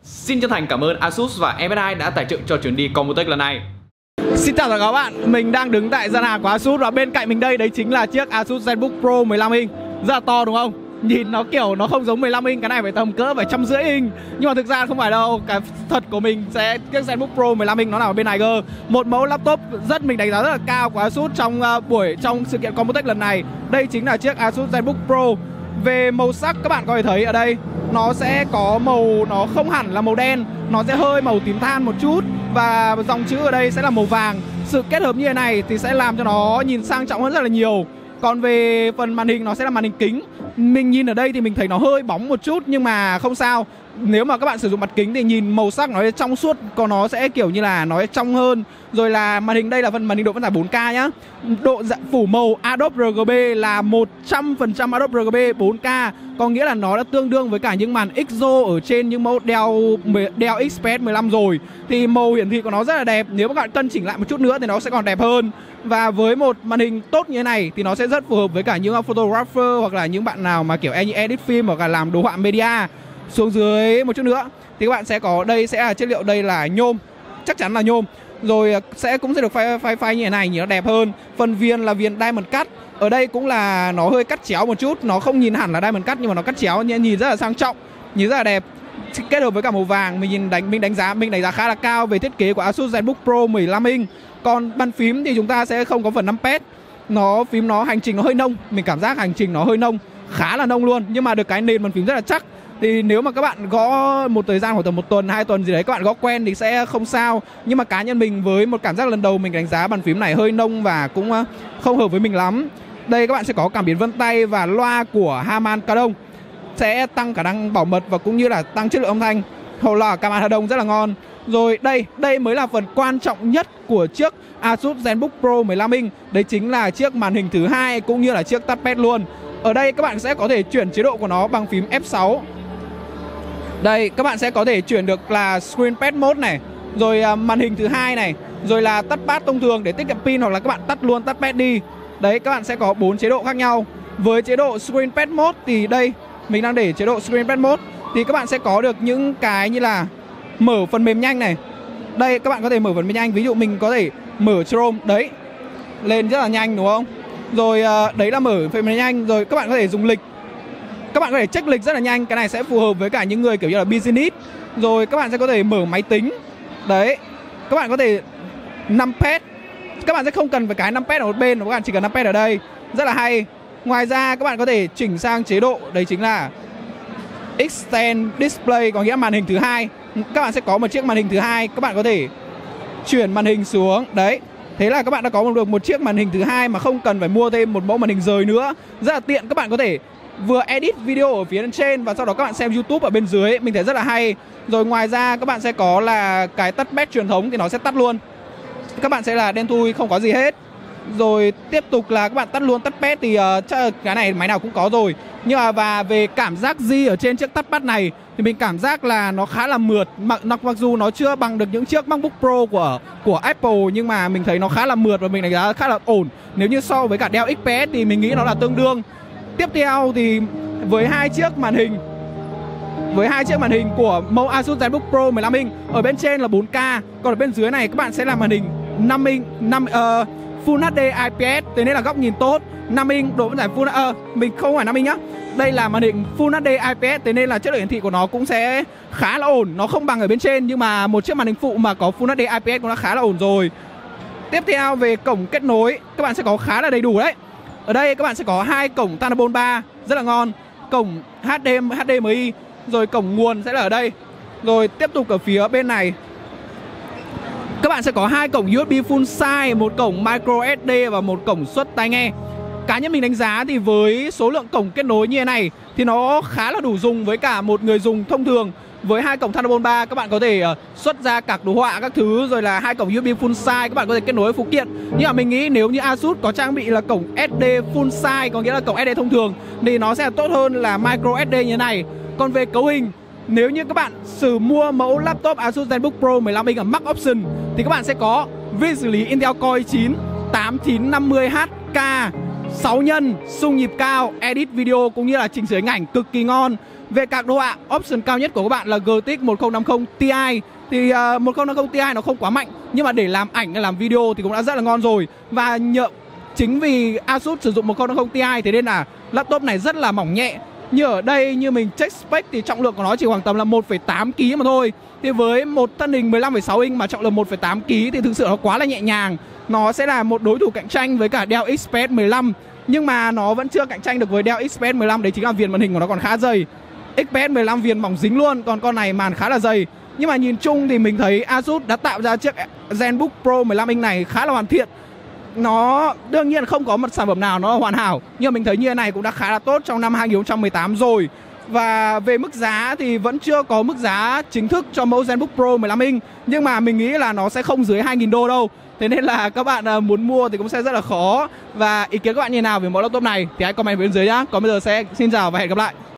Xin chân thành cảm ơn Asus và MSI đã tài trợ cho chuyến đi Comutech lần này. Xin chào tất cả các bạn, mình đang đứng tại gian hàng của Asus và bên cạnh mình đây đấy chính là chiếc Asus ZBook Pro 15 inch. Rất là to đúng không? Nhìn nó kiểu nó không giống 15 inch, cái này phải tầm cỡ phải 150 inch. Nhưng mà thực ra không phải đâu, cái thật của mình sẽ chiếc ZBook Pro 15 inch nó nằm ở bên này cơ. Một mẫu laptop mình đánh giá rất là cao của Asus trong sự kiện Comutech lần này. Đây chính là chiếc Asus ZBook Pro. Về màu sắc các bạn có thể thấy ở đây nó sẽ có màu, nó không hẳn là màu đen, nó sẽ hơi màu tím than một chút. Và dòng chữ ở đây sẽ là màu vàng. Sự kết hợp như thế này thì sẽ làm cho nó nhìn sang trọng hơn rất là nhiều. Còn về phần màn hình nó sẽ là màn hình kính. Mình nhìn ở đây thì mình thấy nó hơi bóng một chút nhưng mà không sao. Nếu mà các bạn sử dụng mặt kính thì nhìn màu sắc nó trong suốt, còn nó sẽ kiểu như là nó trong hơn. Rồi là màn hình đây là phần màn hình độ phân giải 4K nhá. Độ phủ màu Adobe RGB là 100% Adobe RGB 4K, có nghĩa là nó đã tương đương với cả những màn ISO ở trên những mẫu Dell XPS 15 rồi. Thì màu hiển thị của nó rất là đẹp. Nếu các bạn cân chỉnh lại một chút nữa thì nó sẽ còn đẹp hơn. Và với một màn hình tốt như thế này thì nó sẽ rất phù hợp với cả những photographer hoặc là những bạn nào mà kiểu edit phim hoặc là làm đồ họa media. Xuống dưới một chút nữa thì các bạn sẽ có, đây sẽ là chất liệu, đây là nhôm, chắc chắn là nhôm. Rồi cũng sẽ được phai như thế này, nhìn nó đẹp hơn. Phần viền là viền diamond cut. Ở đây cũng là nó hơi cắt chéo một chút, nó không nhìn hẳn là diamond cut nhưng mà nó cắt chéo, nhìn rất là sang trọng, nhìn rất là đẹp. Kết hợp với cả màu vàng, mình đánh giá khá là cao về thiết kế của Asus ZBook Pro 15 inch. Còn bàn phím thì chúng ta sẽ không có phần numpad. Phím nó hành trình nó hơi nông, mình cảm giác hành trình nó hơi nông, khá là nông luôn, nhưng mà được cái nền bàn phím rất là chắc. Thì nếu mà các bạn gõ một thời gian khoảng tầm 1 tuần, 2 tuần gì đấy, các bạn gõ quen thì sẽ không sao. Nhưng mà cá nhân mình với một cảm giác lần đầu mình đánh giá bàn phím này hơi nông và cũng không hợp với mình lắm. Đây các bạn sẽ có cảm biến vân tay và loa của Harman Kardon, sẽ tăng khả năng bảo mật và cũng như là tăng chất lượng âm thanh. Hậu loa Harman Kardon rất là ngon. Rồi đây mới là phần quan trọng nhất của chiếc Asus ZBook Pro 15 inch. Đấy chính là chiếc màn hình thứ hai cũng như là chiếc touchpad luôn. Ở đây các bạn sẽ có thể chuyển chế độ của nó bằng phím F6. Đây các bạn sẽ có thể chuyển được là Screen Pad Mode này, rồi màn hình thứ hai này, rồi là touchpad thông thường để tiết kiệm pin, hoặc là các bạn tắt luôn touchpad đi. Đấy các bạn sẽ có 4 chế độ khác nhau. Với chế độ Screen Pad Mode thì đây mình đang để chế độ Screen Pad Mode thì các bạn sẽ có được những cái như là mở phần mềm nhanh này. Đây các bạn có thể mở phần mềm nhanh, ví dụ mình có thể mở Chrome đấy lên rất là nhanh đúng không? Rồi đấy là mở phần mềm nhanh. Rồi các bạn có thể dùng lịch, các bạn có thể check lịch rất là nhanh. Cái này sẽ phù hợp với cả những người kiểu như là business. Rồi các bạn sẽ có thể mở máy tính. Đấy, các bạn có thể numpad. Các bạn sẽ không cần phải cái numpad ở một bên, các bạn chỉ cần numpad ở đây. Rất là hay. Ngoài ra các bạn có thể chỉnh sang chế độ, đấy chính là Extend Display, có nghĩa màn hình thứ hai. Các bạn sẽ có một chiếc màn hình thứ hai, các bạn có thể chuyển màn hình xuống. Đấy, thế là các bạn đã có được một chiếc màn hình thứ hai mà không cần phải mua thêm một mẫu màn hình rời nữa. Rất là tiện, các bạn có thể vừa edit video ở phía trên và sau đó các bạn xem YouTube ở bên dưới. Mình thấy rất là hay. Rồi ngoài ra các bạn sẽ có là cái touchpad truyền thống thì nó sẽ tắt luôn. Các bạn sẽ là đen thui, không có gì hết. Rồi tiếp tục là các bạn tắt luôn touchpad thì cái này máy nào cũng có rồi. Nhưng mà và về cảm giác G ở trên chiếc touchpad này thì mình cảm giác là nó khá là mượt. Mặc dù nó chưa bằng được những chiếc MacBook Pro của Apple, nhưng mà mình thấy nó khá là mượt và mình đánh giá khá là ổn. Nếu như so với cả Dell XPS thì mình nghĩ nó là tương đương. Tiếp theo thì với hai chiếc màn hình của mẫu Asus ZBook Pro 15 inch, ở bên trên là 4K, còn ở bên dưới này các bạn sẽ là màn hình 5 inch, Full HD IPS, thế nên là góc nhìn tốt. 5 inch độ phân giải Full mình không phải 5 inch nhá. Đây là màn hình Full HD IPS, thế nên là chất lượng hiển thị của nó cũng sẽ khá là ổn. Nó không bằng ở bên trên, nhưng mà một chiếc màn hình phụ mà có Full HD IPS cũng đã khá là ổn rồi. Tiếp theo về cổng kết nối, các bạn sẽ có khá là đầy đủ đấy. Ở đây các bạn sẽ có 2 cổng Thunderbolt 3 rất là ngon, cổng HDMI, rồi cổng nguồn sẽ là ở đây. Rồi tiếp tục ở phía bên này các bạn sẽ có 2 cổng USB full size, một cổng micro SD và một cổng xuất tai nghe. Cá nhân mình đánh giá thì với số lượng cổng kết nối như thế này thì nó khá là đủ dùng với cả một người dùng thông thường. Với 2 cổng Thunderbolt 3 các bạn có thể xuất ra các đồ họa các thứ, rồi là 2 cổng USB full size các bạn có thể kết nối với phụ kiện. Nhưng mà mình nghĩ nếu như Asus có trang bị là cổng SD full size, có nghĩa là cổng SD thông thường, thì nó sẽ tốt hơn là micro SD như thế này. Còn về cấu hình, nếu như các bạn mua mẫu laptop Asus ZBook Pro 15 inch ở Max Option thì các bạn sẽ có vi xử lý Intel Core i9 8950HK 6 nhân, xung nhịp cao, edit video cũng như là chỉnh sửa hình ảnh cực kỳ ngon. Về các đồ họa, option cao nhất của các bạn là GTX 1050 Ti. Thì 1050 Ti nó không quá mạnh, nhưng mà để làm ảnh hay làm video thì cũng đã rất là ngon rồi. Và chính vì Asus sử dụng 1050 Ti thế nên là laptop này rất là mỏng nhẹ. Như ở đây, như mình check spec thì trọng lượng của nó chỉ khoảng tầm là 1,8 kg mà thôi. Thì với một thân hình 15,6 inch mà trọng lượng 1,8 kg thì thực sự nó quá là nhẹ nhàng. Nó sẽ là một đối thủ cạnh tranh với cả Dell XPS 15. Nhưng mà nó vẫn chưa cạnh tranh được với Dell XPS 15. Đấy chính là viền màn hình của nó còn khá dày. XPS 15 viền mỏng dính luôn, còn con này màn khá là dày. Nhưng mà nhìn chung thì mình thấy Asus đã tạo ra chiếc ZenBook Pro 15 inch này khá là hoàn thiện. Nó đương nhiên không có một sản phẩm nào nó hoàn hảo, nhưng mà mình thấy như thế này cũng đã khá là tốt trong năm 2018 rồi. Và về mức giá thì vẫn chưa có mức giá chính thức cho mẫu ZenBook Pro 15 inch, nhưng mà mình nghĩ là nó sẽ không dưới 2.000 đô đâu. Thế nên là các bạn muốn mua thì cũng sẽ rất là khó. Và ý kiến các bạn như thế nào về mẫu laptop này thì hãy comment bên dưới nhá. Còn bây giờ xin chào và hẹn gặp lại.